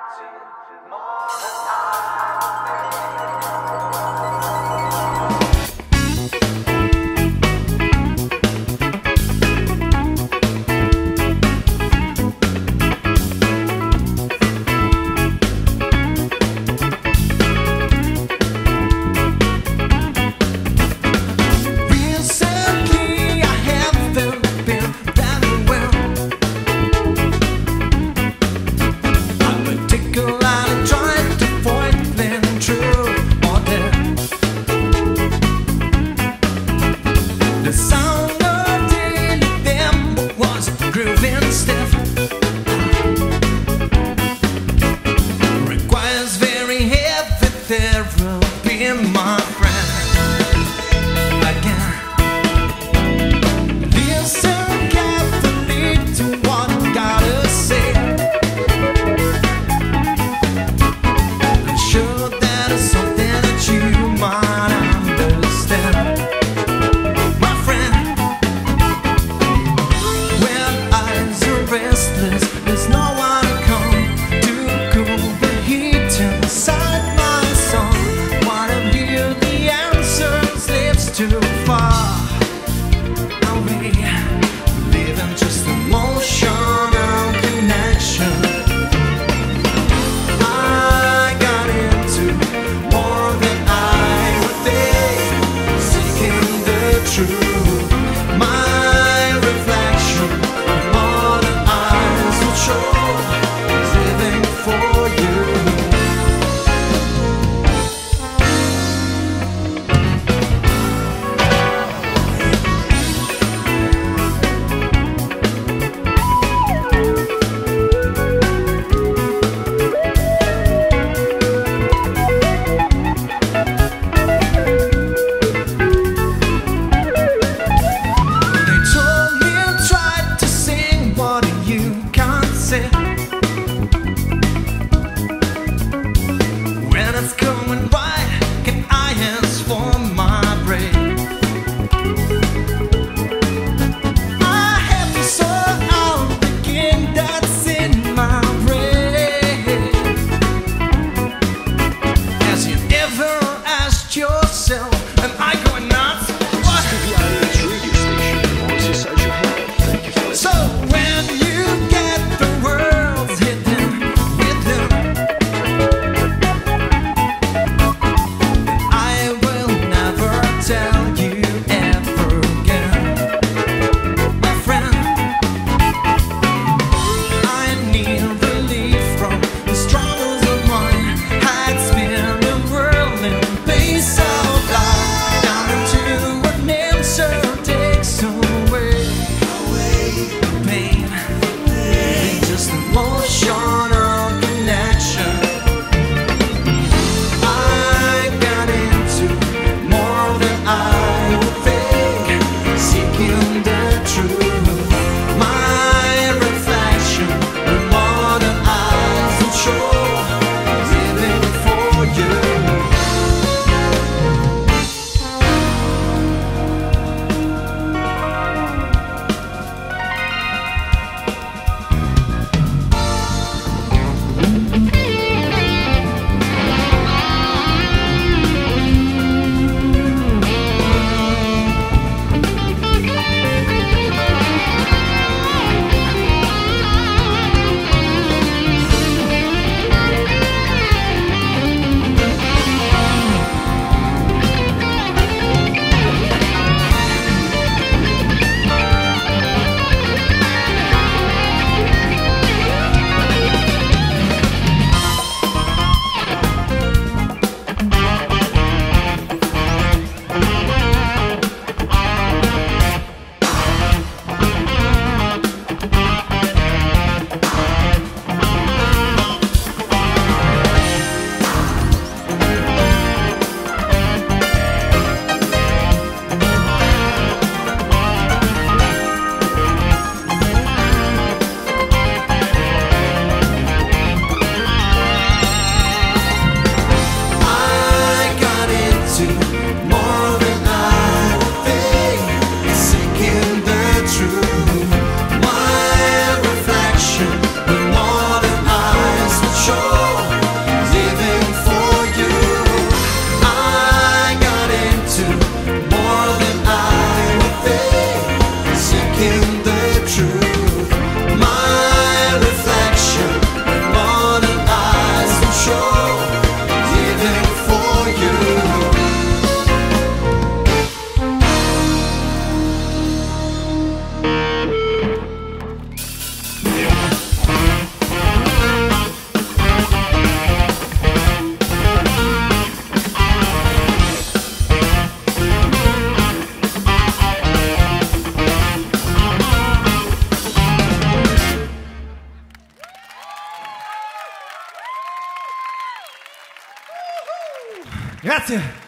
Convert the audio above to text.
My friend, again, listen carefully to what I gotta say. I'm sure that is something that you might understand. My friend, when eyes are restless, there's no one to come to cool the heat inside my soul. The answer slips too far away, leaving just emotional connection. I got into more than I would think, seeking the truth. My reflection, more than eyes would show, is living for you. When it's going right, can I ask for my break? I have to sort out the game that's in my brain. Has you ever asked yourself, am I going nuts? What? Radio station, voices as you have. Thank you for listening. So when you get the word Grazie.